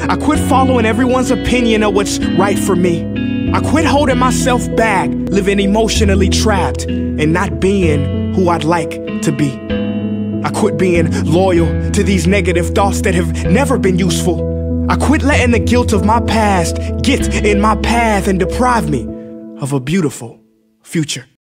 I quit following everyone's opinion of what's right for me. I quit holding myself back, living emotionally trapped, and not being who I'd like to be. I quit being loyal to these negative thoughts that have never been useful. I quit letting the guilt of my past get in my path and deprive me of a beautiful future.